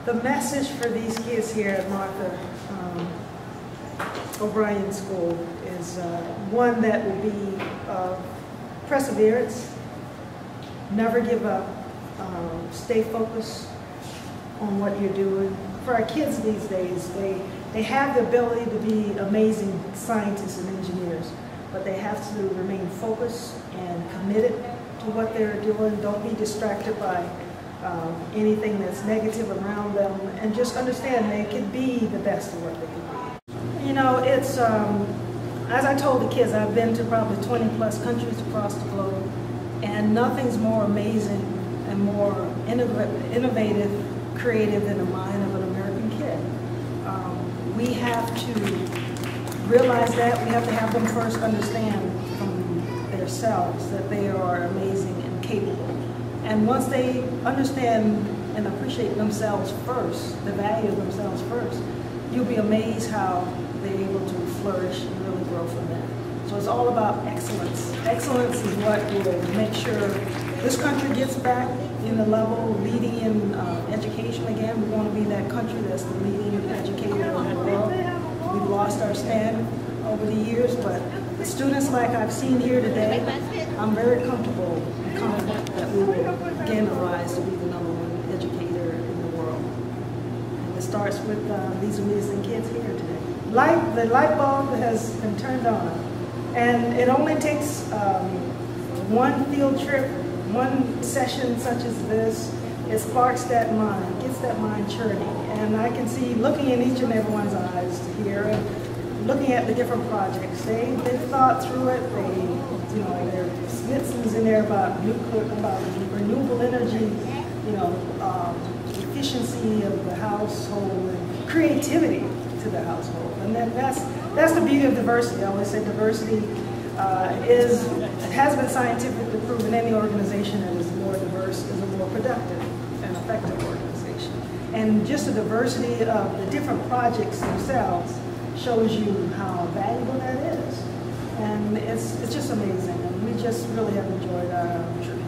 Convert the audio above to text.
The message for these kids here at Martha O'Brien School is one that will be perseverance, never give up, stay focused on what you're doing. For our kids these days, they have the ability to be amazing scientists and engineers, but they have to remain focused and committed to what they're doing. Don't be distracted by anything that's negative around them, and just understand they can be the best of what they can be. You know, it's, as I told the kids, I've been to probably 20 plus countries across the globe, and nothing's more amazing and more innovative, creative than the mind of an American kid. We have to realize that. We have to have them first understand from themselves that they are amazing and capable. And once they understand and appreciate themselves first, the value of themselves first, you'll be amazed how they're able to flourish and really grow from that. So it's all about excellence. Excellence is what will make sure this country gets back in the level, leading in education again. We want to be that country that's the leading educator in the world. We've lost our stand over the years, but the students like I've seen here today, I'm very comfortable and confident that we will again arise to be the #1 educator in the world. And it starts with these amazing kids here today. The light bulb has been turned on, and it only takes one field trip, one session such as this. It sparks that mind, gets that mind churning, and I can see, looking in each and everyone's eyes here, and looking at the different projects, they've thought through it. You know, there's Smithson's in there about nuclear, about renewable energy, you know, efficiency of the household, and creativity to the household, and then that's the beauty of diversity. I always say diversity has been scientifically proven. Any organization that is more diverse is a more productive and effective organization. And just the diversity of the different projects themselves shows you how valuable that is. And it's just amazing. And we just really have enjoyed our trip.